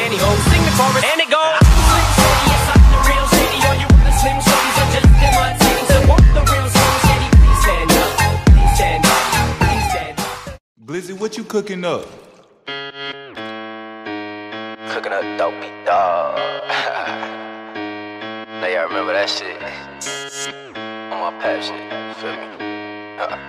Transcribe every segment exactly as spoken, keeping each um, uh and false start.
pantyhose. Sing the chorus and it goes. Slim Shady, yes, I'm the real Shady. All you other Slim Shadys are just imitating. So want the real Slim Shady? Please stand up, please stand up, please stand up. Blizzy, what you cooking up? Cooking up dopey dog. Now y'all remember that shit. On my pap shit, feel me? Uh.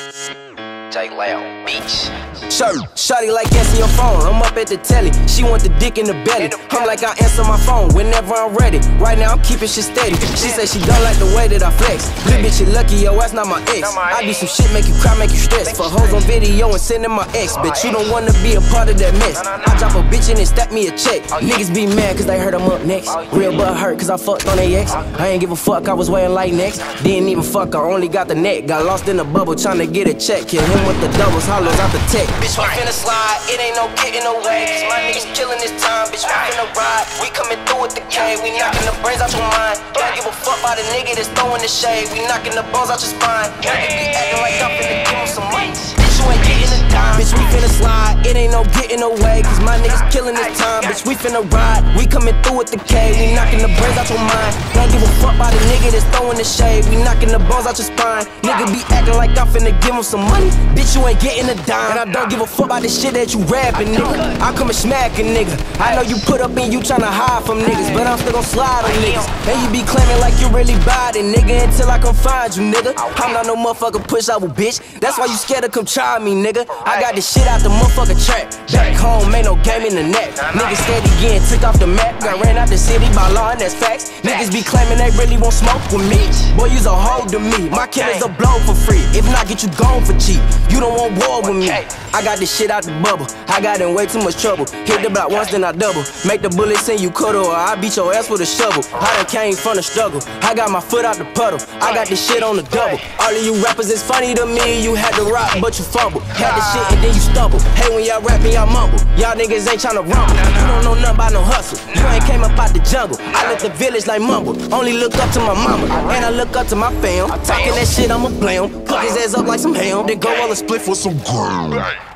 J Loud, bitch. Shirt, shawty like answer your phone. I'm up at the telly. She want the dick in the belly. I'm like I answer my phone whenever I'm ready. Right now I'm keeping shit steady. She said she don't like the way that I flex. Little bitch, you lucky, yo, that's not my ex. I do some shit make you cry, make you stress. For hoes on video and sending my ex. Bitch, you don't wanna be a part of that mess. I drop a bitch and then stack me a check. Niggas be mad cause they heard I'm up next. Real but hurt cause I fucked on they ex. I ain't give a fuck, I was wearing light next. Didn't even fuck, I only got the neck. Got lost in the bubble trying to get a check. Kill him with the doubles, hollows out the tech. Bitch, we finna slide, it ain't no getting away. Cause my niggas killing this time, bitch, we finna ride. We coming through with the K, we knocking the brains out your mind. Don't give a fuck by the nigga that's throwing the shade. We knocking the bones out your spine. Niggas be acting like I'm finna give him some money. Bitch, you ain't getting a dime. Bitch, we finna slide, it ain't no getting away. Cause my niggas killing this time, bitch, we finna ride. We coming through with the K, we knocking the brains out your mind. Don't give a fuck by the nigga that's throwing the shade. We knocking the bones out your spine. Nigga be acting like I'm finna give him some money. Bitch, you ain't getting a dime. And I don't give a fuck about the shit that you rapping, nigga. I come and smack a nigga. I know you put up and you tryna hide from niggas, but I'm still gon' slide on niggas. And you be claiming like you really body, nigga, until I come find you, nigga. I'm not no motherfucker push out with bitch. That's why you scared to come try me, nigga. I got this shit out the motherfucker trap. Back home, ain't no game in the net. Niggas scared again, took off the map. Got ran out the city by law and that's facts. Niggas be claiming they really won't smoke with me. Boy, you's a hoe to me. My killers a blow for free. If not, get you gone for cheap. You don't want war with me. I got this shit out the bubble. I got in way too much trouble. Hit the block once, then I double. Make the bullets send you cuddle, or I beat your ass with a shovel. I done came from the struggle. I got my foot out the puddle. I got this shit on the double. All of you rappers is funny to me. You had to rock, but you fumble. Had the shit and then you stumble. Hey, when y'all rapping, y'all mumble. Y'all niggas ain't tryna rumble. You don't know nothing about no hustle. You ain't came up out the jungle. I let the village like mumble. Only look up to my mama, and I look up to my fam. Talking that shit, I'ma play him. Cook his ass up like some ham. Then go roll a split for some ground.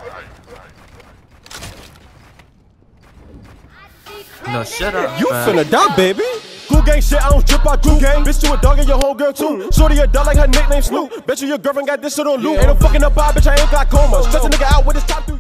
No, shut up. You man. finna die, baby. Glue gang shit, I don't drip out glue gang. Bitch, you a dog and your whole girl too. Shorty a dog like her nickname Snoop. Bet you your girlfriend got this shit on loop. Ain't no fucking up, bitch, I ain't glaucoma. Stress a nigga out with his top three.